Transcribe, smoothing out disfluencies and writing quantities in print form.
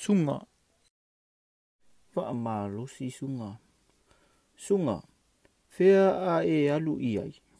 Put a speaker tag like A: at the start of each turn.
A: Suga. Whaamalosi sunga. Sunga. Whea a e alu iai.